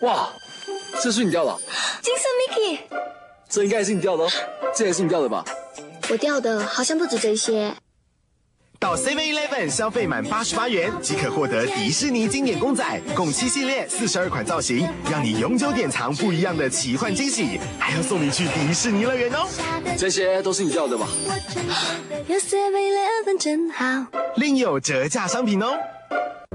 哇，这是你掉的？ 金色 Mickey， 这应该也是你掉的哦，这也是你掉的吧？ 我掉的好像不止这些。 到 7-Eleven 消费满88元即可获得迪士尼经典公仔，共7系列42款造型，让你永久典藏不一样的奇幻惊喜，还要送你去迪士尼乐园哦。 这些都是你掉的吧？ 有 7-Eleven 真好， 另有折价商品哦。